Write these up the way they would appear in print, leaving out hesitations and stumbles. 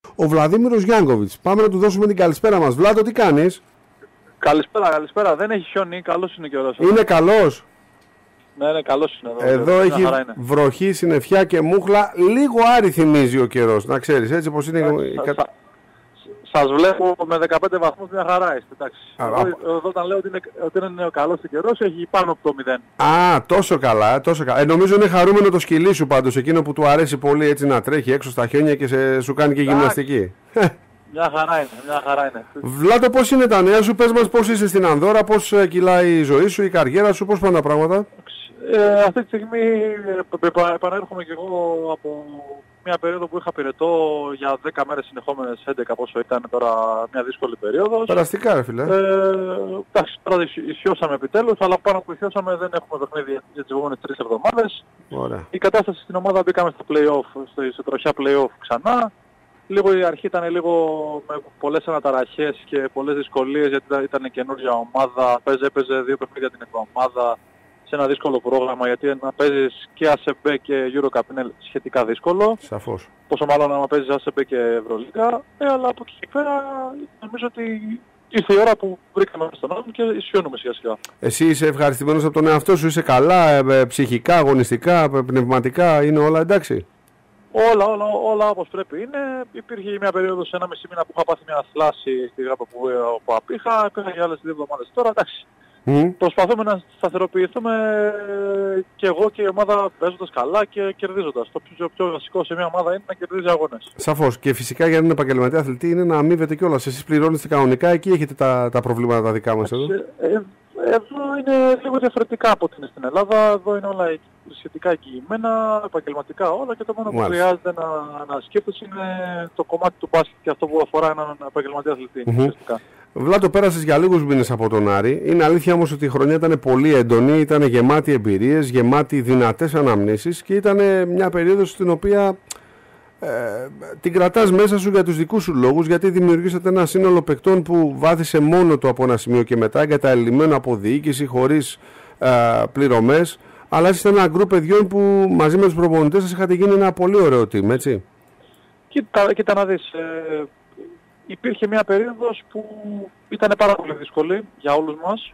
Ο Βλαδίμηρος Γιάνκοβιτς. Πάμε να του δώσουμε την καλησπέρα μας. Βλάδο, τι κάνεις? Καλησπέρα. Δεν έχει χιόνι, καλός είναι καιρός. Είναι καλός. Ναι, καλός είναι εδώ. Εδώ έχει βροχή, συννεφιά και μούχλα. Λίγο Άρη θυμίζει ο καιρός, να ξέρεις, έτσι πως είναι. Σας βλέπω με 15 βαθμούς μια χαρά είστε, εντάξει. Εδώ όταν λέω ότι είναι καλός ο καιρός, έχει πάνω από το 0. Α, τόσο καλά. Νομίζω είναι χαρούμενο το σκυλί σου πάντως, εκείνο που του αρέσει πολύ έτσι να τρέχει έξω στα χιόνια και σου κάνει και γυμναστική. Μια χαρά είναι. Βλάτο, πώς είναι τα νέα σου, πες μας πώς είσαι στην Ανδώρα, πώς κυλάει η ζωή σου, η καριέρα σου, πώς πάνε τα πράγματα? Αυτή τη στιγμή επανέρχομαι και εγώ από μια περίοδο που είχα πυρετό για 10 μέρες συνεχόμενες, 11 πόσο ήταν τώρα, μια δύσκολη περίοδος. Περαστικά ρε φίλε. Εντάξει, τώρα ισιώσαμε επιτέλους, αλλά πάνω που ισιώσαμε δεν έχουμε παιχνίδι για τις επόμενες 3 εβδομάδες. Ωραία. Η κατάσταση στην ομάδα, μπήκαμε στο play-off, σε τροχιά play-off ξανά. Λίγο η αρχή ήταν λίγο με πολλές αναταραχές και πολλές δυσκολίες, γιατί ήταν καινούργια ομάδα, έπαιζε 2 παιχνίδια την εβδομάδα σε ένα δύσκολο πρόγραμμα, γιατί να παίζεις και ACB και EuroCup είναι σχετικά δύσκολο. Σαφώς. Πόσο μάλλον να παίζεις ACB και Ευρωλίγκα, αλλά από εκεί και πέρα νομίζω ότι ήρθε η ώρα που βρήκαμε στον άλλον και ισιώνουμε σιγά σιγά. Εσύ είσαι ευχαριστημένος από τον εαυτό σου, είσαι καλά, ψυχικά, αγωνιστικά, πνευματικά, είναι όλα εντάξει? Όλα όπως πρέπει είναι. Υπήρχε μια περίοδος 1,5 μήνα που είχα πάθει μια θλάση στη γράπα που απήχα, πήγα για άλλες 2 εβδομάδες τώρα, εντάξει. Προσπαθούμε να σταθεροποιηθούμε και εγώ και η ομάδα παίζοντας καλά και κερδίζοντας. Το πιο βασικό σε μια ομάδα είναι να κερδίζει αγώνες. Σαφώς. Και φυσικά για έναν επαγγελματία αθλητή είναι να αμείβεται κιόλας. Εσείς πληρώνεστε κανονικά, εκεί έχετε τα προβλήματα τα δικά μας εδώ. Εδώ είναι λίγο διαφορετικά από ό,τι είναι στην Ελλάδα. Εδώ είναι όλα σχετικά εγγυημένα, επαγγελματικά όλα, και το μόνο που χρειάζεται να σκέφτεσαι είναι το κομμάτι του μπάσκετ και αυτό που αφορά έναν επαγγελματία αθλητή. Βλάτο, πέρασες για λίγους μήνες από τον Άρη. Είναι αλήθεια όμως ότι η χρονιά ήταν πολύ έντονη, ήταν γεμάτη εμπειρίες, γεμάτη δυνατές αναμνήσεις και ήταν μια περίοδος στην οποία την κρατάς μέσα σου για τους δικούς σου λόγους, γιατί δημιουργήσατε ένα σύνολο παικτών που βάθησε μόνο του από ένα σημείο και μετά, εγκαταλειμμένο από διοίκηση, χωρίς πληρωμές, αλλά είστε ένα γκρουπ παιδιών που μαζί με τους προπονητές σας είχατε γίνει ένα πολύ ωραίο team, έτσι? Κοίτα να δεις. Υπήρχε μια περίοδος που ήταν πάρα πολύ δύσκολη για όλους μας,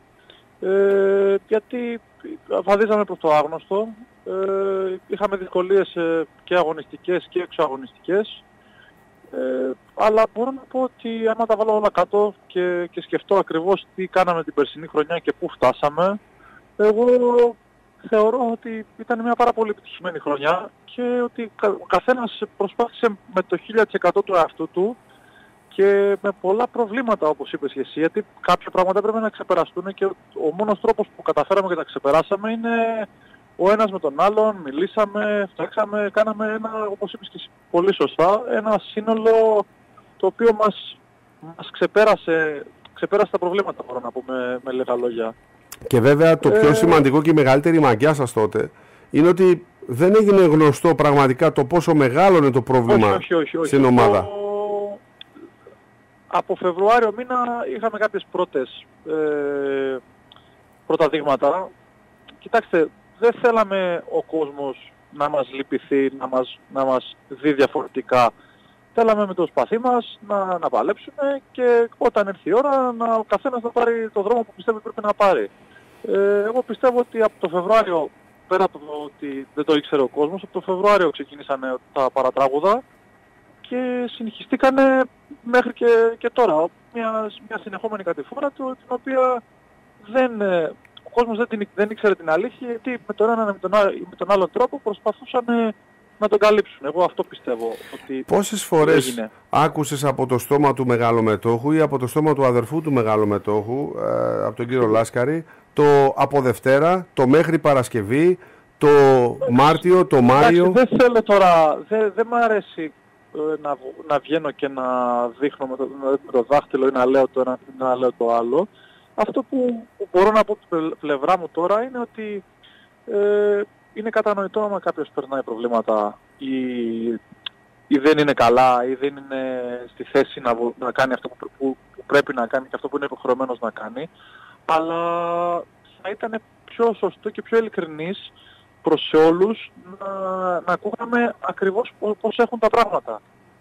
γιατί βαδίζαμε προς το άγνωστο, είχαμε δυσκολίες και αγωνιστικές και εξωαγωνιστικές, αλλά μπορώ να πω ότι άμα τα βάλω όλα κάτω και σκεφτώ ακριβώς τι κάναμε την περσινή χρονιά και πού φτάσαμε, εγώ θεωρώ ότι ήταν μια πάρα πολύ επιτυχημένη χρονιά και ότι ο καθένας προσπάθησε με το 1000% του εαυτού του και με πολλά προβλήματα, όπως είπες και εσύ, γιατί κάποια πράγματα πρέπει να ξεπεραστούν και ο μόνος τρόπος που καταφέραμε και τα ξεπεράσαμε είναι ο ένας με τον άλλον, μιλήσαμε, φτιάξαμε, κάναμε ένα, όπως είπες και εσύ πολύ σωστά, ένα σύνολο το οποίο μας ξεπέρασε τα προβλήματα, μπορώ να πούμε με λίγα λόγια. Και βέβαια το πιο σημαντικό και η μεγαλύτερη μαγιά σας τότε είναι ότι δεν έγινε γνωστό πραγματικά το πόσο μεγάλο είναι το πρόβλημα στην ομάδα. Από Φεβρουάριο μήνα είχαμε κάποιες πρώτα δείγματα. Κοιτάξτε, δεν θέλαμε ο κόσμος να μας λυπηθεί, να μας δει διαφορετικά. Θέλαμε με το σπαθί μας να παλέψουμε και όταν έρθει η ώρα ο καθένας να πάρει το δρόμο που πιστεύει πρέπει να πάρει. Εγώ πιστεύω ότι από το Φεβρουάριο, πέρα από το ότι δεν το ήξερε ο κόσμος, από το Φεβρουάριο ξεκίνησαν τα παρατράγουδα και συνεχιστήκανε μέχρι και τώρα. Μια συνεχόμενη κατηφόρα την οποία ο κόσμος δεν ήξερε την αλήθεια, γιατί με τον έναν ή με τον άλλον τρόπο προσπαθούσαν να τον καλύψουν. Εγώ αυτό πιστεύω ότι πόσες φορές άκουσες από το στόμα του μεγαλομετόχου ή από το στόμα του αδερφού του μεγαλομετόχου, από τον κύριο Λάσκαρη, το από Δευτέρα, το μέχρι Παρασκευή, το Μάρτιο, το Μάιο? Δεν θέλω τώρα, δεν μ' αρέσει να βγαίνω και να δείχνω με το δάχτυλο ή να λέω το ένα ή να λέω το άλλο. Αυτό που μπορώ να πω από την πλευρά μου τώρα είναι ότι είναι κατανοητό άμα κάποιος περνάει προβλήματα ή δεν είναι καλά ή δεν είναι στη θέση να κάνει αυτό που πρέπει να κάνει και αυτό που είναι υποχρεωμένος να κάνει, αλλά θα ήταν πιο σωστό και πιο ειλικρινής προς όλους να ακούγαμε ακριβώς πώς έχουν τα πράγματα.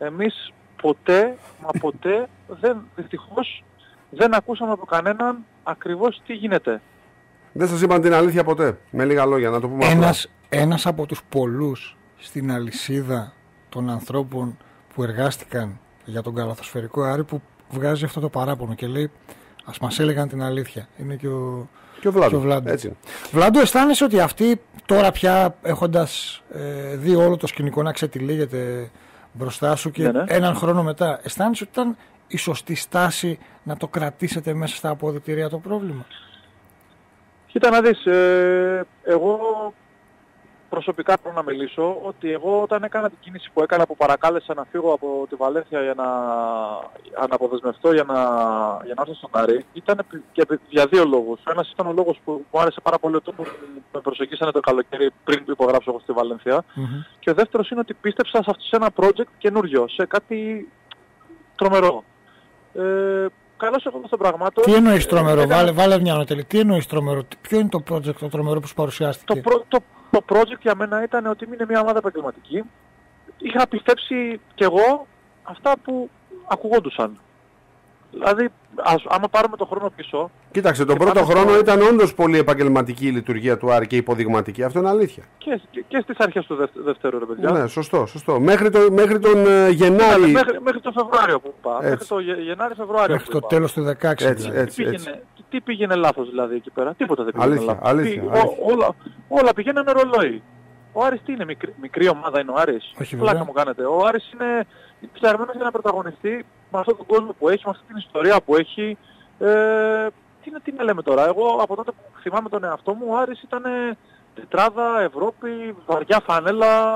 Εμείς ποτέ, μα ποτέ, δυστυχώς δεν ακούσαμε από κανέναν ακριβώς τι γίνεται. Δεν σας είπαν την αλήθεια ποτέ, με λίγα λόγια, να το πούμε ένας από τους πολλούς στην αλυσίδα των ανθρώπων που εργάστηκαν για τον καλαθοσφαιρικό Άρη που βγάζει αυτό το παράπονο και λέει ας μας έλεγαν την αλήθεια. Είναι και ο Βλάντο. Έτσι. Βλάντο, αισθάνεσαι ότι αυτοί τώρα πια έχοντας δει όλο το σκηνικό να ξετυλίγεται μπροστά σου και έναν χρόνο μετά, αισθάνεσαι ότι ήταν η σωστή στάση να το κρατήσετε μέσα στα αποδυτήρια το πρόβλημα? Κοίτα να δεις, εγώ προσωπικά πρέπει να μιλήσω ότι εγώ όταν έκανα την κίνηση που έκανα που παρακάλεσα να φύγω από τη Βαλένθια για να αποδεσμευτώ για να έρθω στον Άρη, ήταν για δύο λόγους. Ένας ήταν ο λόγος που μου άρεσε πάρα πολύ ότι με προσεγγίσανε το καλοκαίρι πριν υπογράψω εγώ στη Βαλένθια. Και ο δεύτερος είναι ότι πίστεψα σε ένα project καινούριο, σε κάτι τρομερό. Καλώς εγώ των πραγμάτων. Τι εννοείς τρομερό, βάλε μια ανωτελή. Τι εννοείς τρομερό, ποιο είναι το project το τρομερό που σου παρουσιάστηκε? Το project για μένα ήταν ότι είναι μια ομάδα επαγγελματική. Είχα πιστέψει κι εγώ αυτά που ακουγόντουσαν. Δηλαδή, άμα πάρουμε τον χρόνο πίσω... Κοίταξε, τον πρώτο χρόνο ήταν όντως πολύ επαγγελματική η λειτουργία του Άρη και υποδειγματική. Αυτό είναι αλήθεια. Και στις αρχές του δεύτερου, ρε παιδιά. Ναι, σωστό. Μέχρι τον Γενάρη... Μέχρι τον Φεβρουάριο που είπα. Μέχρι τον Γενάρη-Φεβρουάριο. Μέχρι το τέλος του 2016. Τι πήγαινε λάθος δηλαδή εκεί πέρα? Τίποτα δεν πήγαινε λάθος. Αλήθεια. Όλα πηγαίνανε ρολόι. Ο Άρης τι είναι, μικρή ομάδα είναι ο Άρης? Πλάκα μου κάνετε. Ο Άρης είναι φτιαγμένος για να πρωταγωνιστεί με αυτόν τον κόσμο που έχει, με αυτή την ιστορία που έχει. Τι να λέμε τώρα. Εγώ από τότε που θυμάμαι τον εαυτό μου, ο Άρης ήταν τετράδα, Ευρώπη, βαριά φανέλα.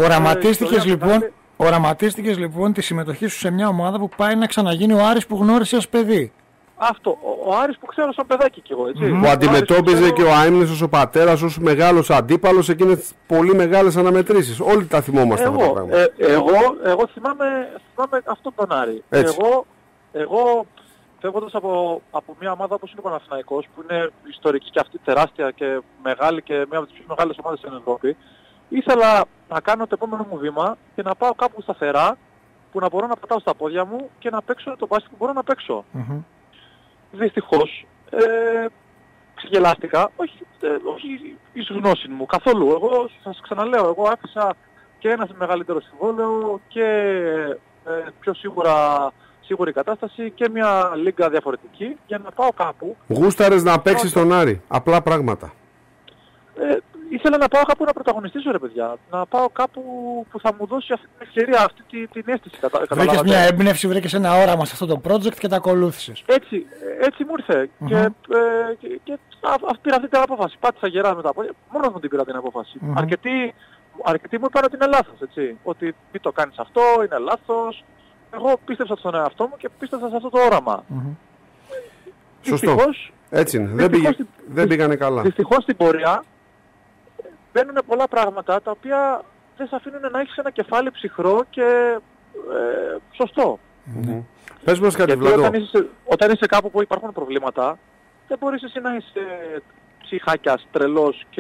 Οραματίστηκες λοιπόν τη συμμετοχή σου σε μια ομάδα που πάει να ξαναγίνει ο Άρης που γνώρισε ως παιδί. Αυτό. Ο Άρης που ξέρω σαν παιδάκι κι εγώ, έτσι. Που αντιμετώπιζε και ο Άιμνης ο πατέρας ως μεγάλος αντίπαλος εκείνες τις πολύ μεγάλες αναμετρήσεις. Όλοι τα θυμόμαστε αυτά τα πράγματα. Εγώ θυμάμαι αυτόν τον Άρη. Εγώ φεύγοντας από μια ομάδα όπως είναι ο Παναθηναϊκός, που είναι ιστορική και αυτή τεράστια και μεγάλη και μια από τις πιο μεγάλες ομάδες στην Ευρώπη, ήθελα να κάνω το επόμενο μου βήμα και να πάω κάπου σταθερά που να μπορώ να πατάω στα πόδια μου και να παίξω το μπάσκετ που μπορώ να παίξω. Δυστυχώς ξεγελάστηκα, όχι εις γνώση μου καθόλου. Εγώ σας ξαναλέω, εγώ άφησα και ένα μεγαλύτερο συμβόλαιο και πιο σίγουρη κατάσταση και μια λίγκα διαφορετική για να πάω κάπου. Γούσταρες να παίξεις στον Άρη, απλά πράγματα. Ήθελα να πάω κάπου να πρωταγωνιστήσω, ρε παιδιά. Να πάω κάπου που θα μου δώσει αυτή την ευκαιρία, αυτή την αίσθηση. Βρήκες μια έμπνευση, βρήκες ένα όραμα σε αυτό το project και τα ακολούθησες. Έτσι μου ήρθε. Και πήρα αυτή την απόφαση. Πάτησα γερά μετά. Μόνος μου την πήρα την απόφαση. Αρκετοί μου είπαν ότι είναι λάθος, έτσι. Ότι μην το κάνεις αυτό, είναι λάθος. Εγώ πίστεψα στον εαυτό μου και πίστεψα σε αυτό το όραμα. Σωστό. Έτσι είναι. Δεν πήγανε καλά. Δυστυχώς στην πορεία μπαίνουν πολλά πράγματα τα οποία δεν σε αφήνουν να έχεις ένα κεφάλι ψυχρό και σωστό. Πες μας κάτι, Βλαντό. Όταν είσαι κάπου που υπάρχουν προβλήματα, δεν μπορείς εσύ να είσαι ψυχάκιας, τρελός και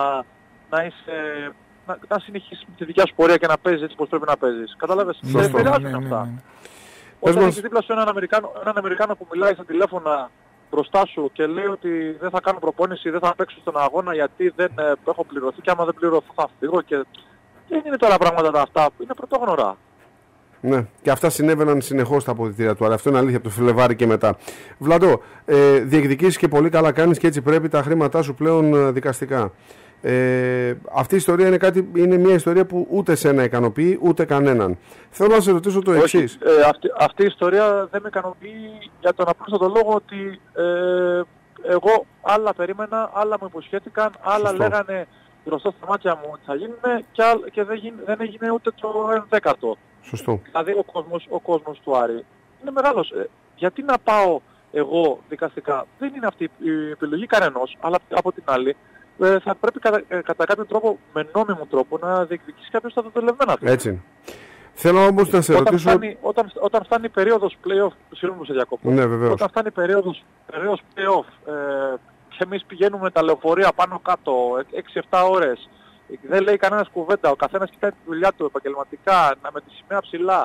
να συνεχίσεις τη δικιά σου πορεία και να παίζεις έτσι πως πρέπει να παίζεις. Καταλάβες, δεν επηρεάζουν αυτά. Όταν έχεις δίπλα σου έναν Αμερικάνο που μιλάει στα τηλέφωνα μπροστά σου και λέει ότι δεν θα κάνω προπόνηση, δεν θα παίξω στον αγώνα γιατί δεν έχω πληρωθεί και άμα δεν πληρωθώ θα φύγω και δεν είναι τώρα πράγματα αυτά που είναι πρωτόγνωρα. Ναι, και αυτά συνέβαιναν συνεχώς στα αποδυτήρια του. Αλλά αυτό είναι αλήθεια από το Φλεβάρι και μετά. Βλαντό, διεκδικήσεις και πολύ καλά κάνεις και έτσι πρέπει τα χρήματά σου πλέον δικαστικά. Αυτή η ιστορία είναι μια ιστορία που ούτε σένα ικανοποιεί ούτε κανέναν. Θέλω να σε ρωτήσω το εξής. Αυτή η ιστορία δεν με ικανοποιεί για τον απλούστατο λόγο ότι εγώ άλλα περίμενα, άλλα μου υποσχέθηκαν, άλλα λέγανε μπροστά στα μάτια μου ότι θα γίνουν και δεν έγινε ούτε το 1/10. Σωστό. Δηλαδή ο κόσμος του Άρη είναι μεγάλος. Γιατί να πάω εγώ δικαστικά? Δεν είναι αυτή η επιλογή κανενός, αλλά από την άλλη θα πρέπει κατά κάποιο τρόπο, με νόμιμο τρόπο, να διεκδικήσει κάποιος τα δεδολευμένα του. Έτσι. Θέλω όμως να σε ρωτήσω... Όταν φτάνει η περίοδος play-off, συγγνώμη που σε διακόπτω. Ναι, βεβαίως. Όταν φτάνει η περίοδος play-off και εμείς πηγαίνουμε με τα λεωφορεία πάνω κάτω 6-7 ώρες, δεν λέει κανένας κουβέντα, ο καθένας κοιτάει τη δουλειά του επαγγελματικά, με τη σημαία ψηλά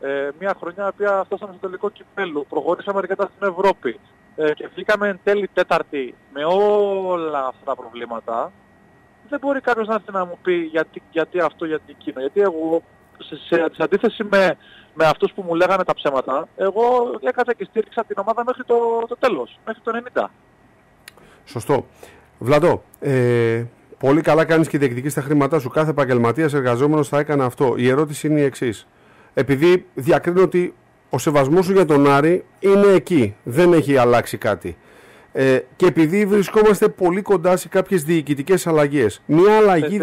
Μια χρονιά που φτάσαμε στο τελικό κυπέλλου, προχωρήσαμε αρκετά στην Ευρώπη και βγήκαμε εν τέλει τέταρτη με όλα αυτά τα προβλήματα. Δεν μπορεί κάποιος να έρθει να μου πει γιατί αυτό, γιατί εκείνο. Γιατί εγώ, σε αντίθεση με αυτούς που μου λέγανε τα ψέματα, εγώ έκανα και στήριξα την ομάδα μέχρι το τέλος, μέχρι το 90. Σωστό. Βλαντό, πολύ καλά κάνεις και διεκδικείς τα χρήματά σου. Κάθε επαγγελματίας εργαζόμενος θα έκανε αυτό. Η ερώτηση είναι η εξής. Επειδή διακρίνω ότι ο σεβασμός σου για τον Άρη είναι εκεί, δεν έχει αλλάξει κάτι. Και επειδή βρισκόμαστε πολύ κοντά σε κάποιες διοικητικές αλλαγές. Μια αλλαγή...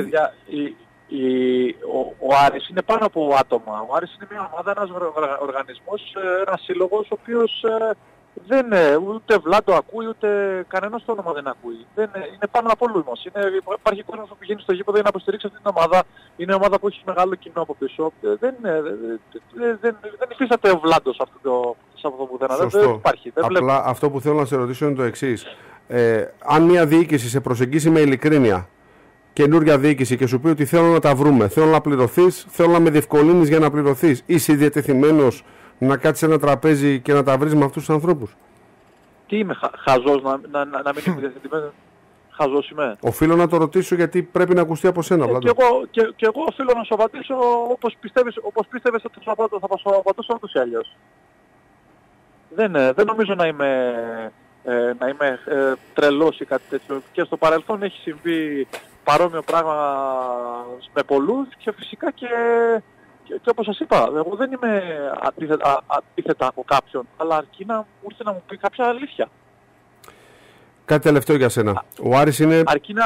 Ο Άρης είναι πάνω από άτομα. Ο Άρης είναι μια ομάδα, ένας οργανισμός, ένας σύλλογος, ο οποίος δεν ούτε Βλάντο ακούει, ούτε κανένας το όνομα δεν ακούει. Είναι πάνω από όλους μας. Υπάρχει κόσμος που πηγαίνει στο γήπεδο για να υποστηρίξει αυτή την ομάδα. Είναι ομάδα που έχει μεγάλο κοινό από πίσω. Δεν υφίσταται ο Βλάντος αυτό το πουθενά. Δεν υπάρχει. Απλά αυτό που θέλω να σε ρωτήσω είναι το εξής. Αν μια διοίκηση σε προσεγγίσει με ειλικρίνεια, καινούργια διοίκηση, και σου πει ότι θέλω να τα βρούμε, θέλω να πληρωθείς, θέλω να με διευκολύνεις για να πληρωθείς, είσαι διατεθειμένος να κάτσεις ένα τραπέζι και να τα βρεις με αυτούς τους ανθρώπους? Τι είμαι, χαζός να μην είμαι διατεθειμένος? Χαζός είμαι. Οφείλω να το ρωτήσω γιατί πρέπει να ακουστεί από σένα. Και εγώ οφείλω να σου απαντήσω όπως πίστευες ότι θα σου απαντήσω ούτως ή αλλιώς. Δεν νομίζω να είμαι τρελός ή κάτι τέτοιο. Και στο παρελθόν έχει συμβεί παρόμοιο πράγμα με πολλούς και φυσικά και όπως σας είπα, εγώ δεν είμαι αντίθετα από κάποιον, αλλά αρκεί να μου ήρθε να μου πει κάποια αλήθεια. Κάτι τελευταίο για σένα. Ο Άρης είναι...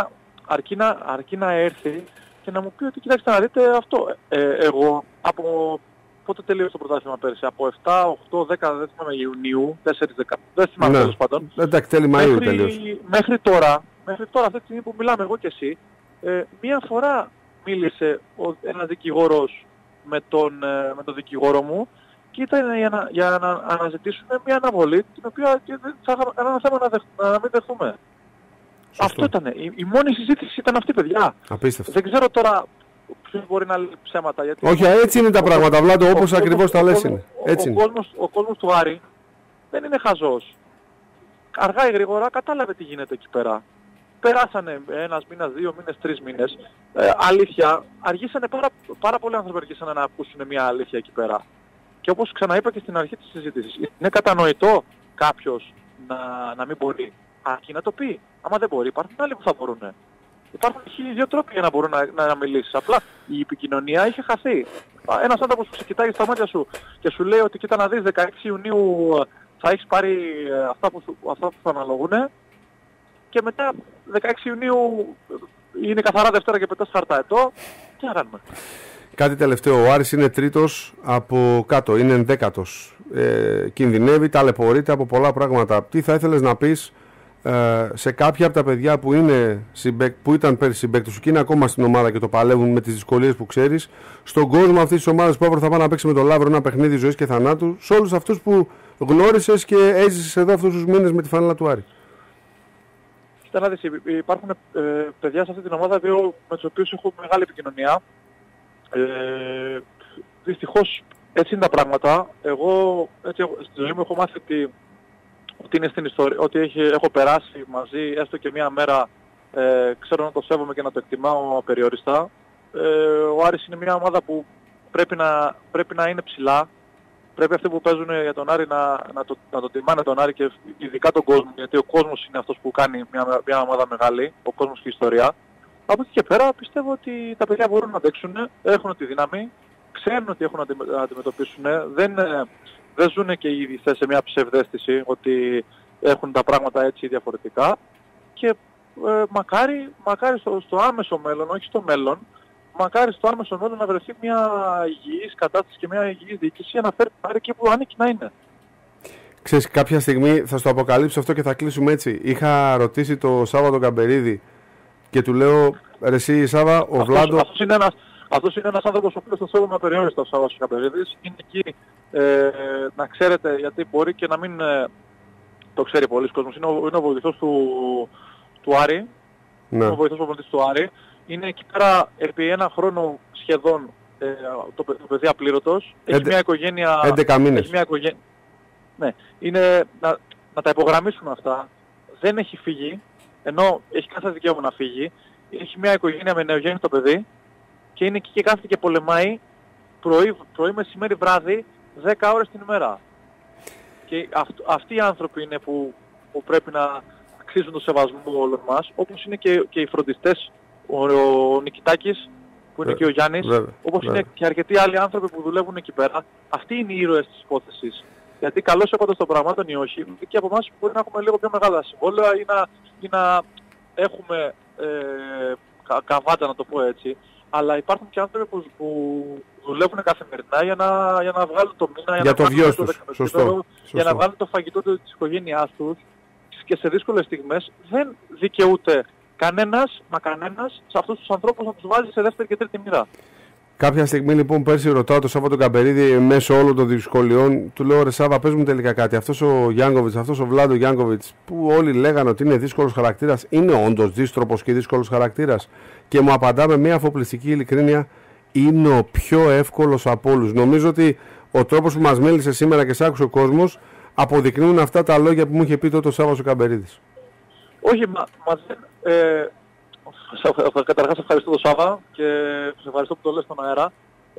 Αρκεί να έρθει και να μου πει ότι κοιτάξτε να δείτε αυτό. Εγώ από πότε τελείωσε το πρωτάθλημα πέρσι? Από 7, 8, 10, δεν θυμάμαι, Ιουνίου, 4, 10, δεν θυμάμαι τέλος πάντων. Εντάξει, τέλη Μαΐου τελείωσε. Μέχρι τώρα, αυτή τη στιγμή που μιλάμε εγώ και εσύ, μία φορά μίλησε ένας δικηγόρος με τον δικηγόρο μου και ήταν για να αναζητήσουμε μια αναβολή την οποία δεν θα είχαμε κανένα θέμα να μην δεχθούμε. Σωστό. Αυτό ήταν. Η μόνη συζήτηση ήταν αυτή, παιδιά. Απίστευτο. Δεν ξέρω τώρα ποιος μπορεί να λέει ψέματα. Γιατί όχι, έτσι είναι τα πράγματα, Βλάντο, όπως ακριβώς τα λες είναι. Ο κόσμος του Άρη δεν είναι χαζός. Αργά ή γρήγορα κατάλαβε τι γίνεται εκεί πέρα. Περάσανε ένας μήνας, 2 μήνες, 3 μήνες. Αλήθεια, αργήσανε πάρα πολλοί άνθρωποι αργήσανε να ακούσουν μια αλήθεια εκεί πέρα. Και όπως ξαναείπα και στην αρχή της συζήτησης, είναι κατανοητό κάποιος να μην μπορεί. Αρκεί να το πει. Άμα δεν μπορεί, υπάρχουν άλλοι που θα μπορούν. Υπάρχουν 1002 τρόποι για να μπορούν να μιλήσεις. Απλά η επικοινωνία είχε χαθεί. Ένας άνθρωπος που σε κοιτάει στα μάτια σου και σου λέει ότι κοίτα να δεις 16 Ιουνίου θα έχεις πάρει αυτά που θα αναλογούν, και μετά 16 Ιουνίου είναι καθαρά Δευτέρα και πετάς χαρταετό. Τι να κάνουμε? Κάτι τελευταίο. Ο Άρης είναι τρίτος από κάτω, είναι ενδέκατος. Κινδυνεύει, ταλαιπωρείται από πολλά πράγματα. Τι θα ήθελες να πεις σε κάποια από τα παιδιά που ήταν πέρυσι συμπαίκτες σου και είναι ακόμα στην ομάδα και το παλεύουν με τις δυσκολίες που ξέρεις, στον κόσμο αυτής της ομάδας που αύριο θα πάει να παίξει με τον Λαύρο ένα παιχνίδι ζωής και θανάτου, σε όλους αυτούς που γνώρισες και έζησες εδώ αυτούς τους μήνες με τη φανέλα του Άρη? Υπάρχουν παιδιά σε αυτή την ομάδα με τους οποίους έχω μεγάλη επικοινωνία. Δυστυχώς έτσι είναι τα πράγματα. Εγώ στη ζωή μου έχω μάθει ότι είναι στην ιστορία, ότι έχω περάσει μαζί έστω και μία μέρα, ξέρω να το σέβομαι και να το εκτιμάω απεριόριστα. Ο Άρης είναι μια ομάδα που πρέπει να είναι ψηλά. Πρέπει αυτοί που παίζουν για τον Άρη να το τιμάνε τον Άρη και ειδικά τον κόσμο, γιατί ο κόσμος είναι αυτός που κάνει μια ομάδα μεγάλη, ο κόσμος και η ιστορία. Από εκεί και πέρα πιστεύω ότι τα παιδιά μπορούν να αντέξουν, έχουν τη δύναμη, ξέρουν ότι έχουν να αντιμετωπίσουν, δεν ζουν και ήδη σε μια ψευδαίσθηση ότι έχουν τα πράγματα έτσι διαφορετικά, και μακάρι στο άμεσο μέλλον, όχι στο μέλλον, μακάρι στο άμεσο μέλλον να βρεθεί μια υγιής κατάσταση και μια υγιής διοίκηση για να φέρει πάρει εκεί που ανήκει να είναι. Ξέρεις, κάποια στιγμή θα στο αποκαλύψω αυτό και θα κλείσουμε έτσι. Είχα ρωτήσει το Σάββα τον Καμπερίδη και του λέω, ρε εσύ Σάββα, ο Βλάντο... Αυτός είναι ένας άνθρωπος ο οποίος το σέβομαι απεριόριστα, ο Σάββας Καμπερίδης. Είναι εκεί, να ξέρετε, γιατί μπορεί και να μην το ξέρει πολλοί κόσμος. Είναι ο βοηθός του Άρη. Ναι. Είναι ο βοηθός προπονητής του Άρη. Είναι εκεί πέρα επί ένα χρόνο σχεδόν το παιδί απλήρωτος, έχει μια οικογένεια... 11 μήνες. Ναι, είναι να τα υπογραμμίσουν αυτά. Δεν έχει φύγει, ενώ έχει κάθε δικαίωμα να φύγει. Έχει μια οικογένεια με νεογέννητο παιδί και είναι εκεί και κάθεται και πολεμάει πρωί, μεσημέρι, βράδυ, 10 ώρες την ημέρα. Και αυτοί οι άνθρωποι είναι που πρέπει να αξίζουν το σεβασμό όλων μας, όπως είναι και οι φροντιστές, ο Νικητάκης, που είναι και ο Γιάννης, όπως είναι και αρκετοί άλλοι άνθρωποι που δουλεύουν εκεί πέρα. Αυτοί είναι οι ήρωες της υπόθεσης. Γιατί καλώς έχοντας των πραγμάτων ή όχι, και από εμάς μπορεί να έχουμε λίγο πιο μεγάλα συμβόλαια ή να έχουμε καβάτα, να το πω έτσι. Αλλά υπάρχουν και άνθρωποι που δουλεύουν καθημερινά για να βγάλουν το μήνα, για το βιός τους. Σωστό. Για να βγάλουν το φαγητό της οικογένειάς τους, και σε δύσκολες στιγμές δεν δικαιούται κανένας σε αυτούς τους ανθρώπους να τους βάζει σε δεύτερη και τρίτη μοίρα. Κάποια στιγμή λοιπόν πέρσι ρωτάω τον Σάββα τον Καμπερίδη μέσω όλων των δυσκολιών, του λέω ρε Σάββα, πες μου τελικά κάτι. Αυτός ο Γιάνκοβιτς, αυτός ο Βλάντο Γιάνκοβιτς, που όλοι λέγανε ότι είναι δύσκολος χαρακτήρας, είναι όντως δύστροπος και δύσκολος χαρακτήρας? Και μου απαντά με μια αφοπλιστική ειλικρίνεια, είναι ο πιο εύκολος από όλους. Νομίζω ότι ο τρόπος που μας μίλησε σήμερα και σ' άκουσε ο κόσμος αποδεικνύουν αυτά τα λόγια που μου είχε πει τότε ο Σάββας ο Καμπερίδης. Όχι, καταρχάς ευχαριστώ τον Σάββα και σε ευχαριστώ που το λες στον αέρα.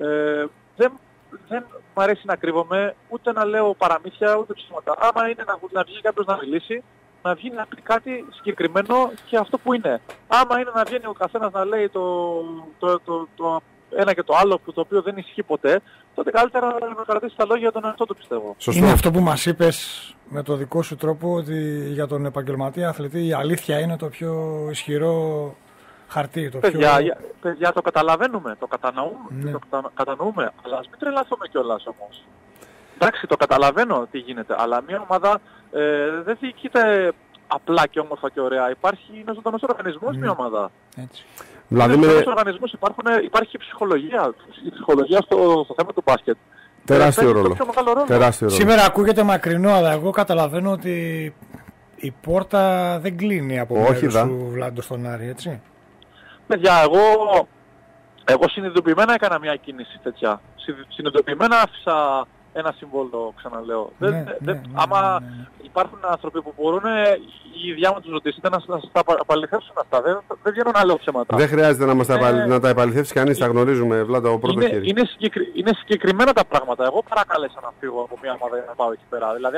Δεν μ' αρέσει να κρύβομαι, ούτε να λέω παραμύθια, ούτε ψήματα. Άμα είναι να βγει κάποιος να μιλήσει, να βγει να πει κάτι συγκεκριμένο και αυτό που είναι. Άμα είναι να βγαίνει ο καθένας να λέει το ένα και το άλλο, το οποίο δεν ισχύει ποτέ, τότε καλύτερα να κρατήσει τα λόγια για τον εαυτό του, πιστεύω. Είναι αυτό που μας είπες με το δικό σου τρόπο, ότι για τον επαγγελματία αθλητή η αλήθεια είναι το πιο ισχυρό χαρτί. Παιδιά, το καταλαβαίνουμε, το κατανοούμε, αλλά ας μην τρελαθούμε κιόλας όμως. Εντάξει, το καταλαβαίνω τι γίνεται, αλλά μια ομάδα δεν διοικείται απλά και όμορφα και ωραία. Είναι ζωντανός οργανισμός μια ομάδα. Έτσι. Δηλαδή στους οργανισμούς υπάρχει ψυχολογία. Η ψυχολογία στο θέμα του μπάσκετ. Τεράστιο ρόλο. Σήμερα ακούγεται μακρινό, αλλά εγώ καταλαβαίνω ότι η πόρτα δεν κλείνει από μέρους σου, Βλάντο, στον Άρη, έτσι. Παιδιά, εγώ συνειδητοποιημένα έκανα μια κίνηση τέτοια. Συνειδητοποιημένα άφησα ένα συμβόλαιο, ξαναλέω. Άμα υπάρχουν άνθρωποι που μπορούν η ίδια να τους ρωτήσετε να τα επαληθεύσουν αυτά. Δεν βγαίνω να λέω ψέματα. Δεν χρειάζεται να τα επαληθεύσει κανείς, τα γνωρίζουμε, Βλάντα, ο πρώτο χέρι. Είναι συγκεκριμένα τα πράγματα. Εγώ παρακάλεσα να φύγω από μια ομάδα για να πάω εκεί πέρα. Δηλαδή,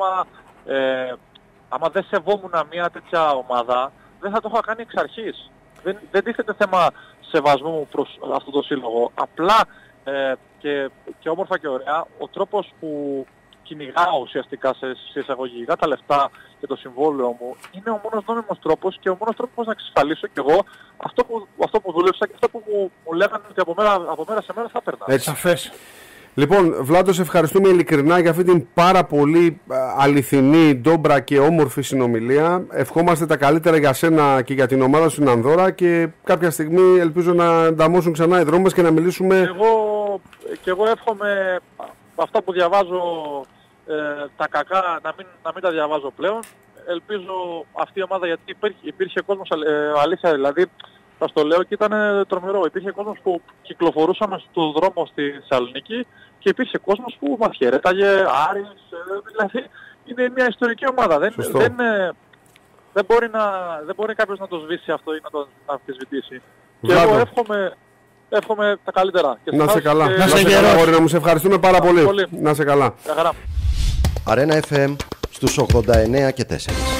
άμα δεν σεβόμουν μια τέτοια ομάδα, δεν θα το είχα κάνει εξ αρχής. Δεν τίθεται θέμα σεβασμού προς αυτό το σύλλογο. Απλά και όμορφα και ωραία, ο τρόπος που κυνηγάω ουσιαστικά σε εισαγωγικά τα λεφτά και το συμβόλαιο μου είναι ο μόνος νόμιμος τρόπος και ο μόνος τρόπος να εξασφαλίσω και εγώ αυτό που δούλεψα και αυτό που μου λέγανε ότι από μέρα σε μέρα θα έπαιρνα. Έτσι. Σαφές. Λοιπόν, Βλάντο, σε ευχαριστούμε ειλικρινά για αυτή την πάρα πολύ αληθινή, ντόμπρα και όμορφη συνομιλία. Ευχόμαστε τα καλύτερα για σένα και για την ομάδα σου στην Ανδώρα και κάποια στιγμή ελπίζω να ανταμώσουν ξανά οι δρόμοι μας και να μιλήσουμε. Εγώ εύχομαι αυτά που διαβάζω τα κακά να μην τα διαβάζω πλέον. Ελπίζω αυτή η ομάδα, γιατί υπήρχε κόσμος αλήθεια, δηλαδή θα στο λέω και ήταν τρομερό. Υπήρχε κόσμος που κυκλοφορούσαμε στον δρόμο στη Θεσσαλονίκη και υπήρχε κόσμος που μας χαιρέταγε, Άρης, δηλαδή είναι μια ιστορική ομάδα. Δεν μπορεί κάποιος να το σβήσει αυτό ή να το αμφισβητήσει. Και εγώ εύχομαι τα καλύτερα. Και να σε καλά. Να σε καλά, να μου σε ευχαριστούμε πάρα πολύ. Να σε καλά. Αρένα FM στους 89 και 4.